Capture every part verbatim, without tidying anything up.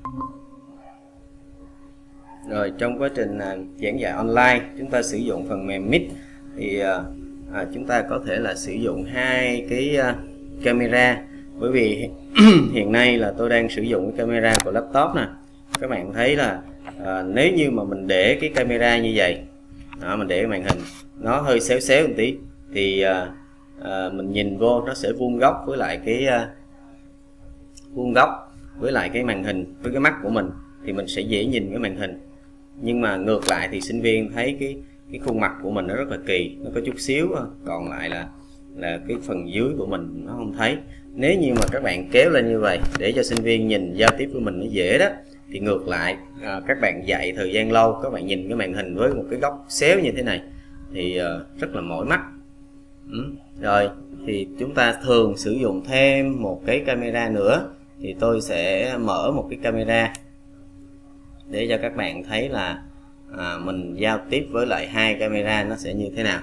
Rồi trong quá trình à, giảng dạy online chúng ta sử dụng phần mềm Meet thì à, à, chúng ta có thể là sử dụng hai cái à, camera, bởi vì hiện nay là tôi đang sử dụng cái camera của laptop nè. Các bạn thấy là à, nếu như mà mình để cái camera như vậy đó, mình để cái màn hình nó hơi xéo xéo một tí thì à, à, mình nhìn vô nó sẽ vuông góc với lại cái à, vuông góc với lại cái màn hình với cái mắt của mình thì mình sẽ dễ nhìn cái màn hình. Nhưng mà ngược lại thì sinh viên thấy cái cái khuôn mặt của mình nó rất là kỳ, nó có chút xíu, còn lại là là cái phần dưới của mình nó không thấy. Nếu như mà các bạn kéo lên như vậy để cho sinh viên nhìn giao tiếp với mình nó dễ đó, thì ngược lại à, các bạn dạy thời gian lâu các bạn nhìn cái màn hình với một cái góc xéo như thế này thì à, rất là mỏi mắt. ừ. Rồi thì chúng ta thường sử dụng thêm một cái camera nữa, thì tôi sẽ mở một cái camera để cho các bạn thấy là à, mình giao tiếp với lại hai camera nó sẽ như thế nào.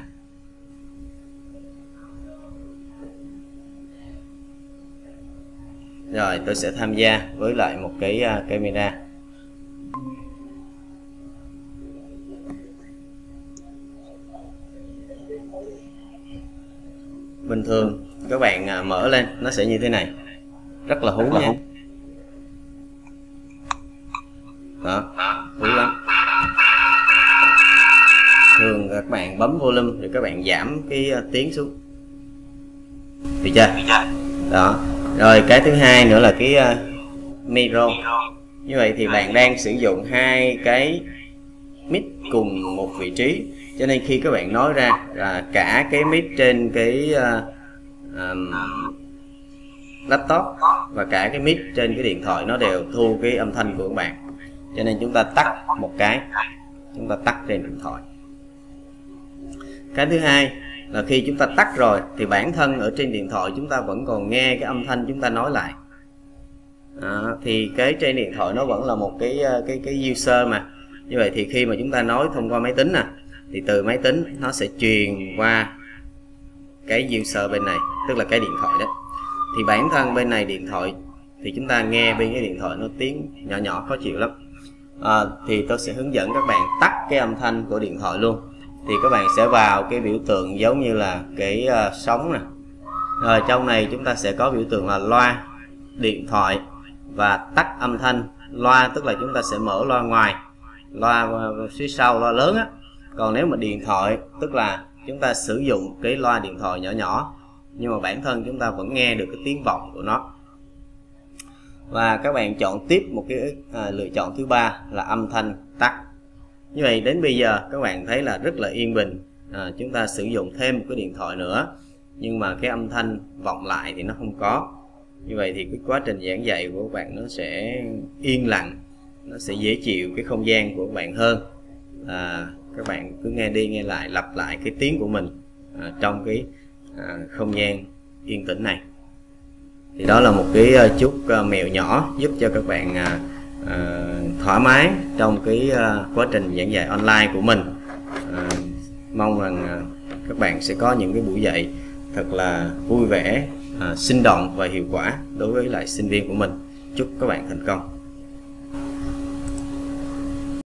Rồi tôi sẽ tham gia với lại một cái uh, camera. Bình thường các bạn uh, mở lên nó sẽ như thế này, rất là hú nha. Đó, hú lắm. Thường các bạn bấm volume rồi các bạn giảm cái uh, tiếng xuống, được chưa? Đó. Rồi cái thứ hai nữa là cái uh, micro. Như vậy thì bạn đang sử dụng hai cái mic cùng một vị trí, cho nên khi các bạn nói ra là cả cái mic trên cái uh, um, laptop và cả cái mic trên cái điện thoại nó đều thu cái âm thanh của các bạn. Cho nên chúng ta tắt một cái, chúng ta tắt trên điện thoại. Cái thứ hai là khi chúng ta tắt rồi thì bản thân ở trên điện thoại chúng ta vẫn còn nghe cái âm thanh chúng ta nói lại. À, thì cái trên điện thoại nó vẫn là một cái cái cái user mà. Như vậy thì khi mà chúng ta nói thông qua máy tính nè, thì từ máy tính nó sẽ truyền qua cái user bên này, tức là cái điện thoại đó. Thì bản thân bên này điện thoại thì chúng ta nghe bên cái điện thoại nó tiếng nhỏ nhỏ khó chịu lắm. À, thì tôi sẽ hướng dẫn các bạn tắt cái âm thanh của điện thoại luôn. Thì các bạn sẽ vào cái biểu tượng giống như là cái uh, sóng nè. Rồi trong này chúng ta sẽ có biểu tượng là loa điện thoại và tắt âm thanh. Loa tức là chúng ta sẽ mở loa ngoài, loa phía sau, loa lớn á. Còn nếu mà điện thoại tức là chúng ta sử dụng cái loa điện thoại nhỏ nhỏ, nhưng mà bản thân chúng ta vẫn nghe được cái tiếng vọng của nó. Và các bạn chọn tiếp một cái à, lựa chọn thứ ba là âm thanh tắt. Như vậy đến bây giờ các bạn thấy là rất là yên bình. à, Chúng ta sử dụng thêm một cái điện thoại nữa, nhưng mà cái âm thanh vọng lại thì nó không có. Như vậy thì cái quá trình giảng dạy của các bạn nó sẽ yên lặng, nó sẽ dễ chịu cái không gian của các bạn hơn. à, Các bạn cứ nghe đi nghe lại, lặp lại cái tiếng của mình à, trong cái à, không gian yên tĩnh này. Thì đó là một cái uh, chút uh, mẹo nhỏ giúp cho các bạn uh, uh, thoải mái trong cái uh, quá trình giảng dạy online của mình. uh, Mong rằng uh, các bạn sẽ có những cái buổi dạy thật là vui vẻ, uh, sinh động và hiệu quả đối với lại sinh viên của mình. Chúc các bạn thành công.